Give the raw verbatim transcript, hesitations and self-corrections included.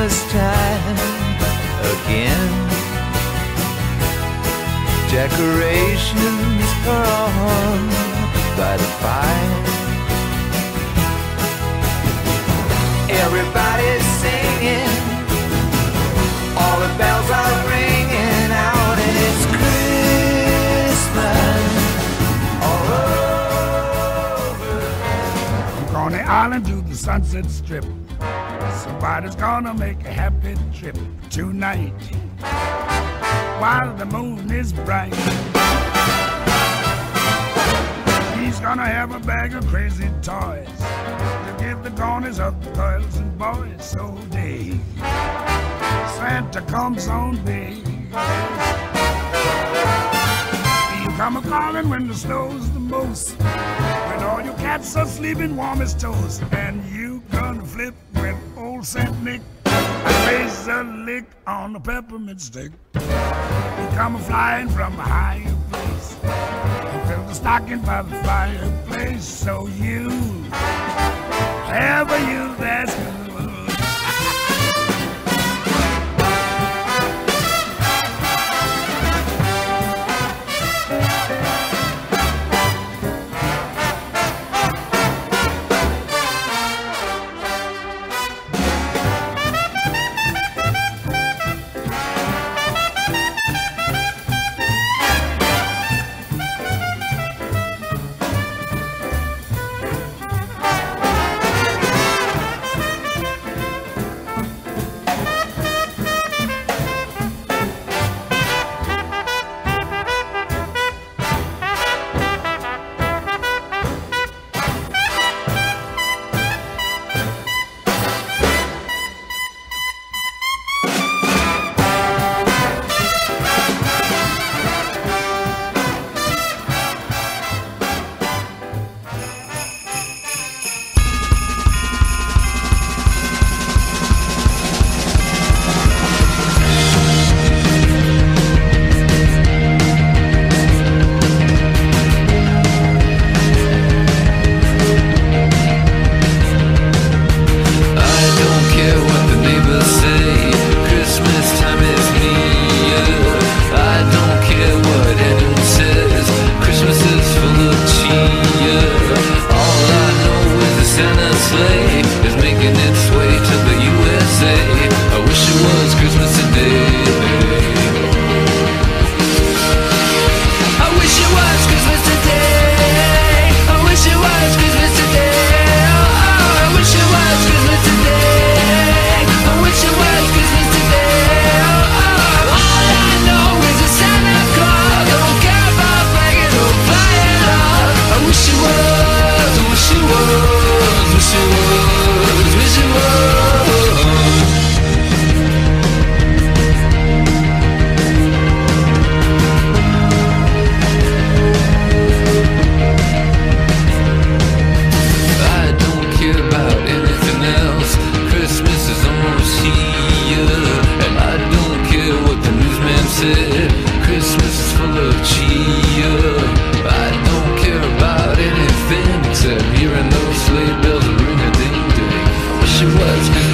Christmas time again. Decorations are on by the fire. Everybody's singing, all the bells are ringing out, and it's Christmas all over. On the island to the Sunset Strip, somebody's gonna make a happy trip tonight while the moon is bright. He's gonna have a bag of crazy toys to give the corners of the girls and boys. So day Santa comes on day. He'll come a-calling when the snow's the most, when all your cats are sleeping warm as toast, and you gonna flip with old Saint Nick and raise a lick on the peppermint stick. You come flying from a higher place and fill the stocking by the fireplace. So you have a you that's good. Christmas is full of cheer. I don't care about anything except hearing those sleigh bells ring a ding ding. I wish it was